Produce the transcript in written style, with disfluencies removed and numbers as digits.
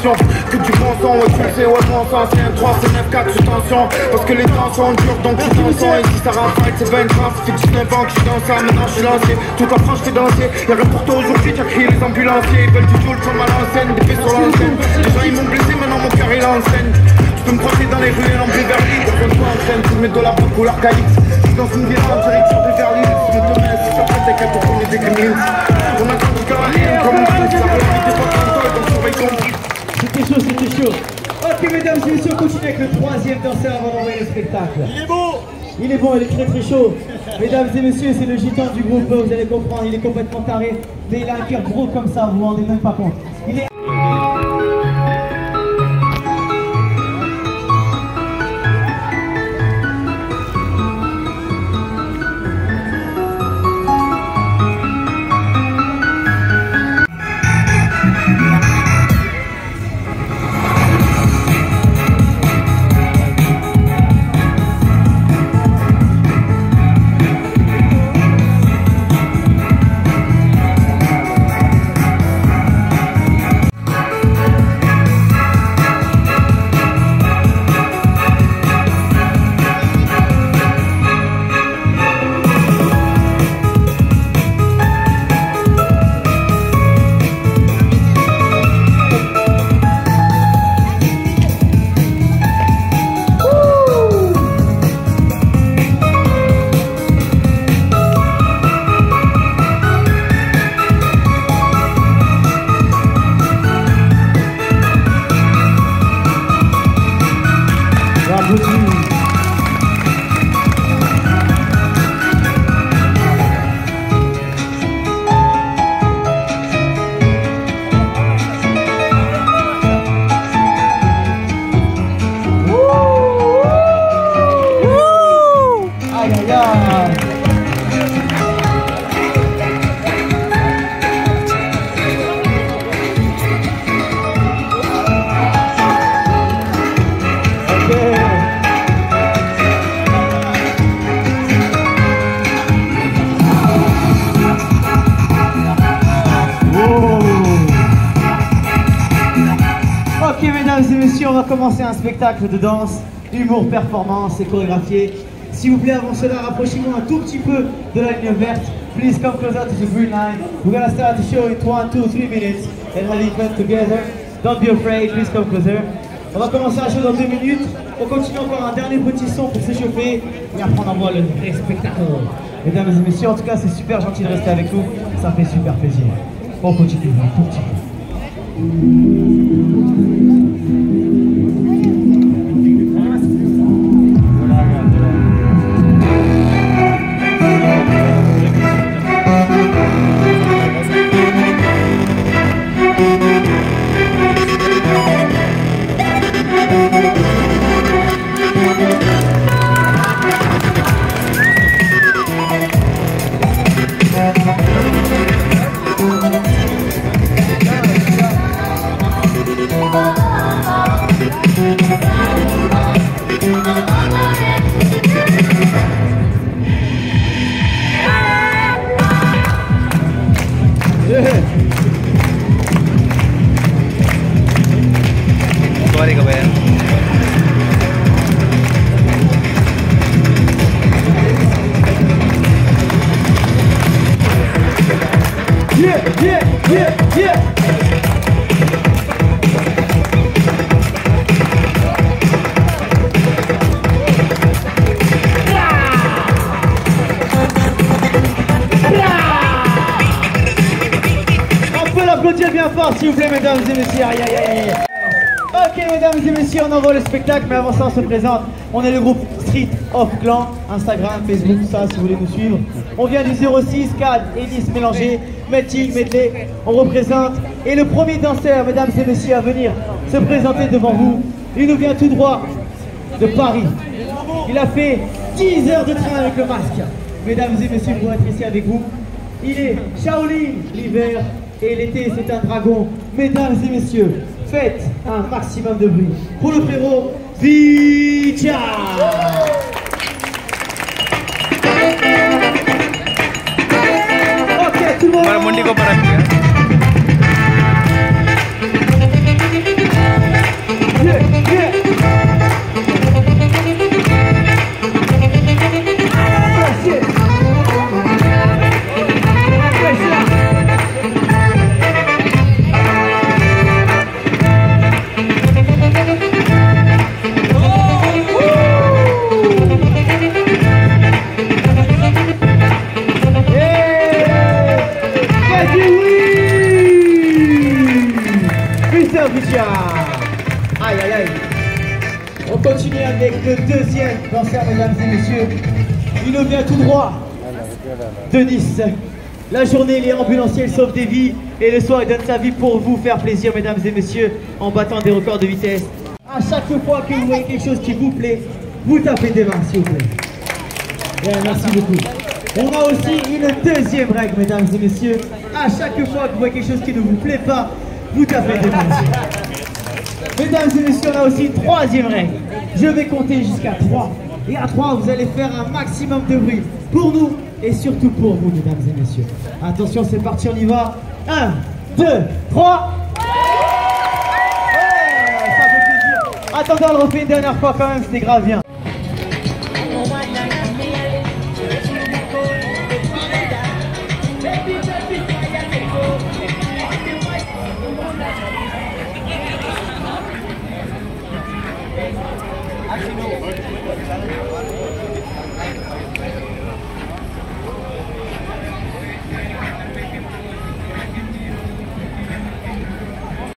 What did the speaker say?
tension. Que du bon sang, ouais tu le sais, ouais bon sang. C'est un 3, c'est 9, 4 sous tension. Parce que les temps sont durs donc je suis dans son. Et si ça rafale c'est 23, ça fait 19 ans que je suis dans ça. Maintenant je suis lancé, toute la France fait danser. Y'a rien pour toi aujourd'hui, t'as crié les ambulanciers. Ils veulent du joule sur ma l'enseigne, des faits sur l'enseigne. Les gens ils m'ont blessé, maintenant mon cœur il enseigne. Tu peux me croiser dans les rues et en Beverly. Rejoins-toi en scène, tous mes dollars de couleur calice. Dans une villa en direction de Beverly. Si je te mets, si ça fait t'inquiète pour qu'on ait des criminels. On a quand du carré, comme on dit, ça peut éviter pas comme toi, donc surveille ton. C'était chaud, c'était chaud. Ok mesdames et messieurs, on continue avec le troisième danseur avant d'envoyer le spectacle. Il est beau. Il est bon, il est très très chaud. Mesdames et messieurs, c'est le gitan du groupe, vous allez comprendre, il est complètement taré. Mais il a un cœur gros comme ça, vous vous rendez même pas compte. Il est... On va commencer un spectacle de danse, humour, performance et chorégraphié. S'il vous plaît, avant cela, rapprochez-vous un tout petit peu de la ligne verte. Please come closer to the green line. We're gonna start the show in 1, 2, 3 minutes and have it fun together. Don't be afraid, please come closer. On va commencer la show dans 2 minutes. On continue encore un dernier petit son pour s'échauffer et après on envoie le vrai spectacle. Mesdames et messieurs, en tout cas, c'est super gentil de rester avec nous. Ça fait super plaisir. On continue un tout petit peu. Bien fort s'il vous plaît mesdames et messieurs. Aïe, aïe, aïe. Ok mesdames et messieurs, on envoie le spectacle, mais avant ça on se présente. On est le groupe Street of Clan, Instagram, Facebook, tout ça si vous voulez nous suivre. On vient du 06, 4 et 10 mélangés, Melting, Medley, on représente. Et le premier danseur, mesdames et messieurs, à venir se présenter devant vous, il nous vient tout droit de Paris. Il a fait 10 heures de train avec le masque. Mesdames et messieurs, pour être ici avec vous, il est Shaolin l'hiver. Et l'été, c'est un dragon. Mesdames et messieurs, faites un maximum de bruit pour le frérot Vicha. Ok, tout le monde. le deuxième danseur, mesdames et messieurs. Il nous vient tout droit de Nice. La journée, il est ambulancier, il sauve des vies. Et le soir, il donne sa vie pour vous faire plaisir, mesdames et messieurs, en battant des records de vitesse. À chaque fois que vous voyez quelque chose qui vous plaît, vous tapez des mains, s'il vous plaît. Bien, merci beaucoup. On a aussi une deuxième règle, mesdames et messieurs. À chaque fois que vous voyez quelque chose qui ne vous plaît pas, vous tapez des mains. Mesdames et messieurs, on a aussi une troisième règle. Je vais compter jusqu'à 3. Et à 3, vous allez faire un maximum de bruit pour nous et surtout pour vous, mesdames et messieurs. Attention, c'est parti, on y va. 1, 2, 3. Ouais, ça fait plaisir. Attendez, on le refait une dernière fois quand même, c'était grave bien.